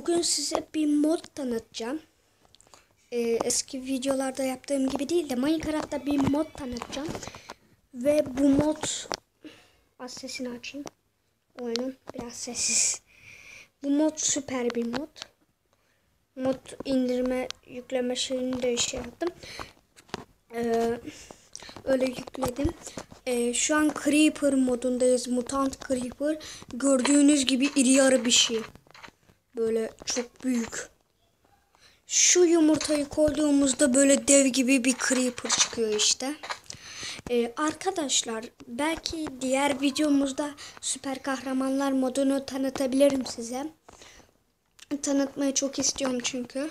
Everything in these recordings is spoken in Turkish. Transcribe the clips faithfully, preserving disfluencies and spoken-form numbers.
Bugün size bir mod tanıtacağım. Ee, eski videolarda yaptığım gibi değil de Minecraft'ta bir mod tanıtacağım. Ve bu mod... Az sesini açayım. Oyunun biraz sessiz. Bu mod süper bir mod. Mod indirme, yükleme şeyini de şey yaptım. Ee, öyle yükledim. Ee, şu an Creeper modundayız. Mutant Creeper. Gördüğünüz gibi iri yarı bir şey. Böyle çok büyük. Şu yumurtayı koyduğumuzda böyle dev gibi bir creeper çıkıyor işte. Ee, arkadaşlar belki diğer videomuzda süper kahramanlar modunu tanıtabilirim size. Tanıtmayı çok istiyorum çünkü.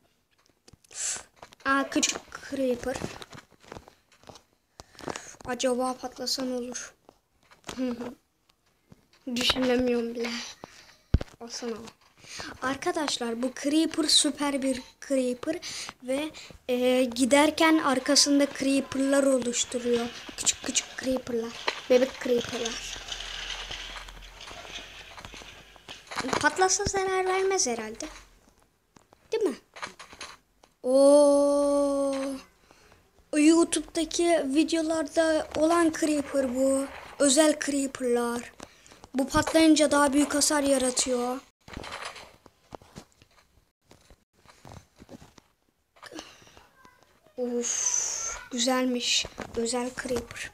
Aa, küçük creeper. Acaba patlasan olur. Düşünemiyorum bile. Olsana. Arkadaşlar bu Creeper süper bir Creeper ve e, giderken arkasında Creeper'lar oluşturuyor. Küçük küçük Creeper'lar. Bebek Creeper'lar. Patlasa zarar vermez herhalde. Değil mi? Oo. YouTube'daki videolarda olan Creeper bu. Özel Creeper'lar. Bu patlayınca daha büyük hasar yaratıyor. Of, güzelmiş. Özel Creeper.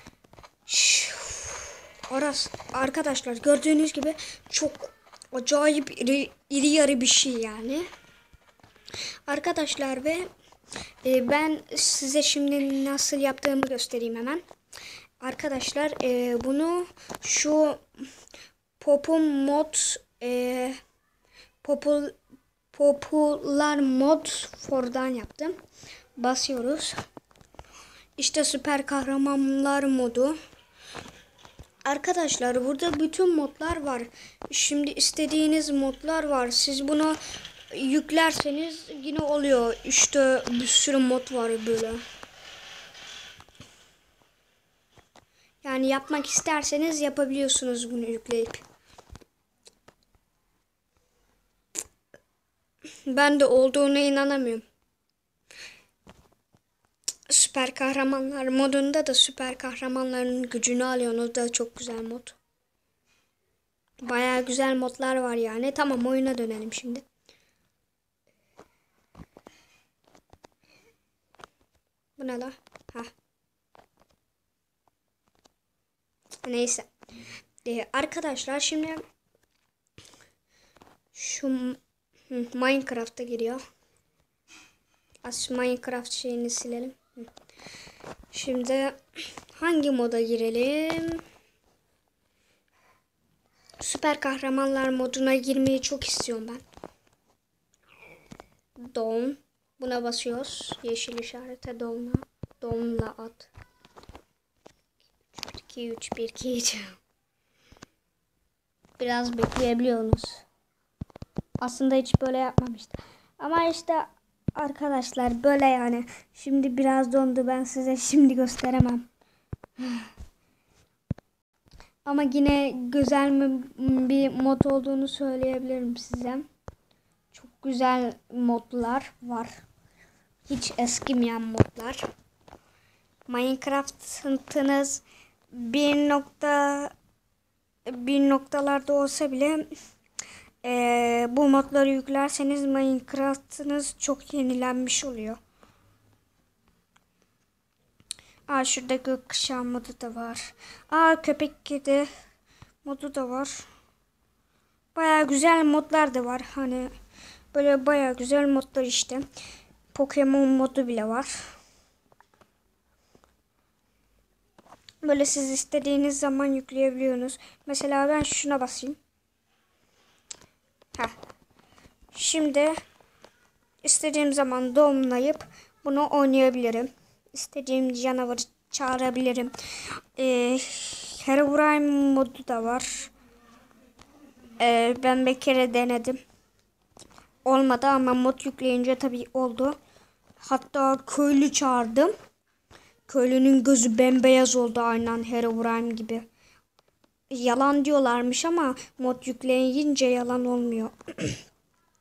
Aras, arkadaşlar gördüğünüz gibi çok acayip iri, iri yarı bir şey yani. Arkadaşlar ve e, ben size şimdi nasıl yaptığımı göstereyim hemen. Arkadaşlar e, bunu şu Popum mod e, popul, Popular mod for'dan yaptım. Basıyoruz. İşte süper kahramanlar modu. Arkadaşlar burada bütün modlar var. Şimdi istediğiniz modlar var. Siz bunu yüklerseniz yine oluyor. İşte bir sürü mod var böyle. Yani yapmak isterseniz yapabiliyorsunuz bunu yükleyip. Ben de olduğuna inanamıyorum. Süper kahramanlar modunda da süper kahramanların gücünü alıyorsunuz da çok güzel mod. Bayağı güzel modlar var yani. Tamam, oyuna dönelim şimdi. Bu ne la? Ha. Neyse. Ee, arkadaşlar şimdi şu Minecraft'a giriyor. Az Minecraft şeyini silelim. Şimdi hangi moda girelim? Süper kahramanlar moduna girmeyi çok istiyorum ben. Don. Buna basıyoruz. Yeşil işarete donla. Donla at. bir iki üç bir iki üç. Biraz bekleyebiliyorsunuz. Aslında hiç böyle yapmamıştım. Ama işte arkadaşlar böyle yani. Şimdi biraz dondu, ben size şimdi gösteremem. Ama yine güzel mi bir mod olduğunu söyleyebilirim size. Çok güzel modlar var. Hiç eskimeyen modlar. Minecraft'ınız bir nokta bir noktalarda olsa bile Ee, bu modları yüklerseniz Minecraft'ınız çok yenilenmiş oluyor. Aa, şurada gökkuşağı modu da var. Aa, köpek kedi modu da var. Baya güzel modlar da var. Hani böyle baya güzel modlar işte. Pokemon modu bile var. Böyle siz istediğiniz zaman yükleyebiliyorsunuz. Mesela ben şuna basayım. Heh. Şimdi istediğim zaman doğumlayıp bunu oynayabilirim. İstediğim canavarı çağırabilirim. Ee, Herobrine modu da var. Ee, ben bir kere denedim. Olmadı ama mod yükleyince tabii oldu. Hatta köylü çağırdım. Köylünün gözü bembeyaz oldu, aynen Herobrine gibi. Yalan diyorlarmış ama mod yükleyince yalan olmuyor.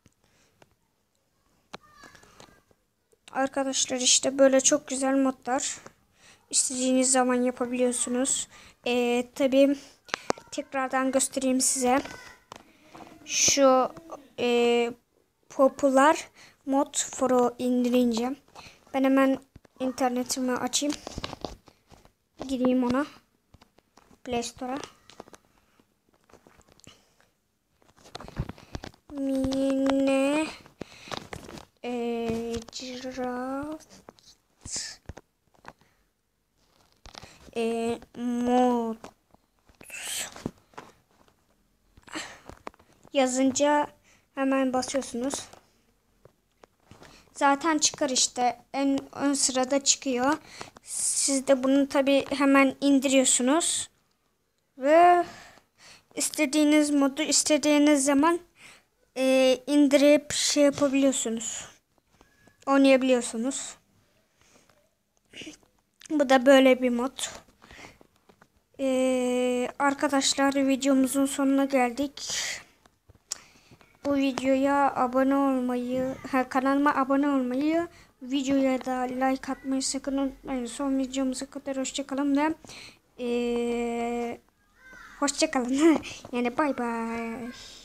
Arkadaşlar işte böyle çok güzel modlar. İstediğiniz zaman yapabiliyorsunuz. Ee, tabii tekrardan göstereyim size. Şu e, Popular Mod For'u indirince ben hemen internetimi açayım. Gireyim ona. Play Store'a. Mine e, Craft e, mod yazınca hemen basıyorsunuz. Zaten çıkar işte. En ön sırada çıkıyor. Siz de bunu tabi hemen indiriyorsunuz. Ve istediğiniz modu istediğiniz zaman e, indirip şey yapabiliyorsunuz. Oynayabiliyorsunuz. Bu da böyle bir mod. Ee, arkadaşlar videomuzun sonuna geldik. Bu videoya abone olmayı, ha, kanalıma abone olmayı, videoya da like atmayı sakın unutmayın. Son videomuza kadar hoşçakalın ve ee, hoşçakalın. Yani bay bay.